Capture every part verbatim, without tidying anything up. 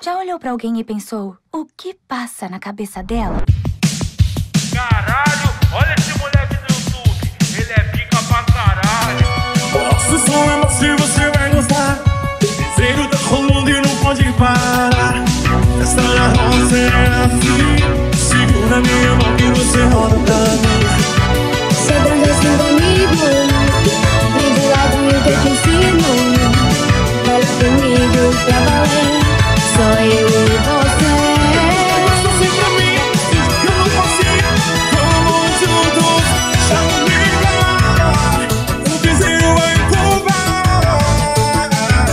Já olhou pra alguém e pensou, o que passa na cabeça dela? Caralho, olha esse moleque do YouTube, ele é pica pra caralho. Nosso som é macio, você vai gostar. Piseiro tá rolando e não pode parar. Esta roça é assim, segura minha mão que você roda pra mim. Você dança comigo, vem do lado e que eu te ensino. Vai comigo pra valer, só eu e você. Você pra mim, que eu não consigo. Vamos juntos, chama me. O piseiro vai tombar.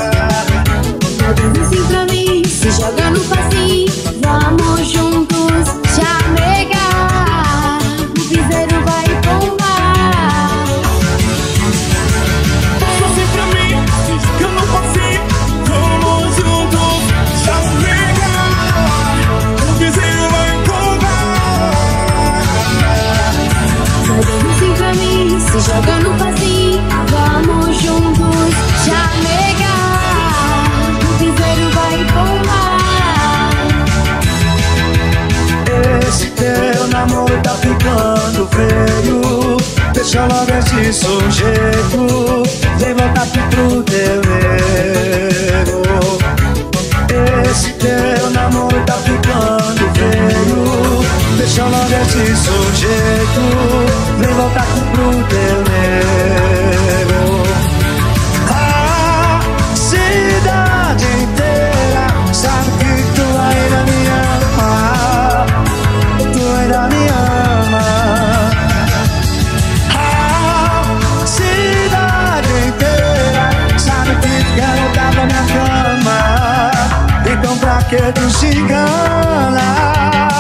Todos assim pra mim, se joga no passinho. Vamos juntos, chamegar. O piseiro vai tombar. Você pra mim, que eu não consigo. Vamos juntos, chamegar. O piseiro vai tombar. Todos assim pra mim, se joga no passinho. Vamos juntos, chamegar. O piseiro vai tombar. Esse teu namoro tá ficando feio. Deixa logo esse sujeito. Vem voltar aqui pro teu erro. Esse teu namoro tá ficando feio. Deixa logo esse sujeito. Vem voltar aqui pro teu erro. A cidade inteira sabe que tu ainda me ama. Tu ainda me ama. A cidade inteira sabe que tu quer voltar pra minha cama. Então pra que tu se engana?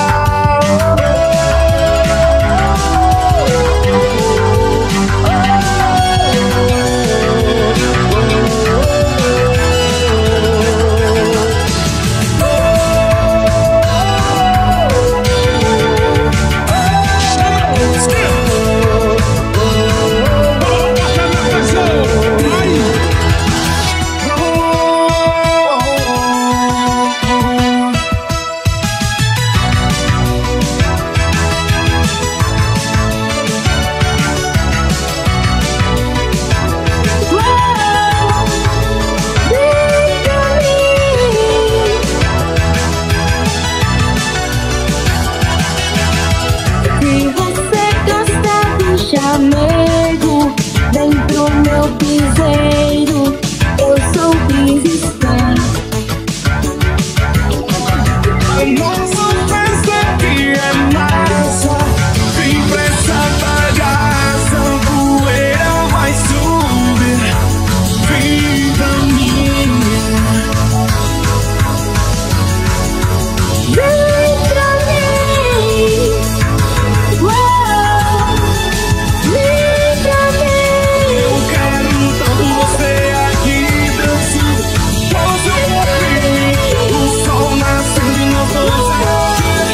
Chamego, vem pro meu piseiro. Eu sou Crisistã. A nossa festa aqui é massa. Vem pra essa bagaça, a poeira vai subir. Vem pra mim. Vem pra mim. Uou. Vem pra mim. Eu quero tanto você aqui dançando. Você é o sol nascendo e nós dois aqui.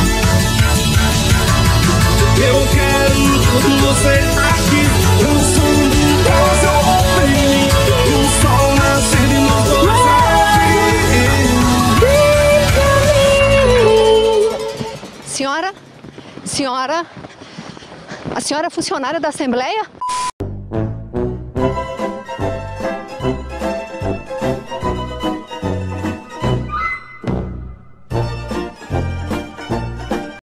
Eu quero tanto você aqui dançando. Você é o sol nascendo e nós dois aqui. Senhora? Senhora? A senhora é funcionária da Assembleia?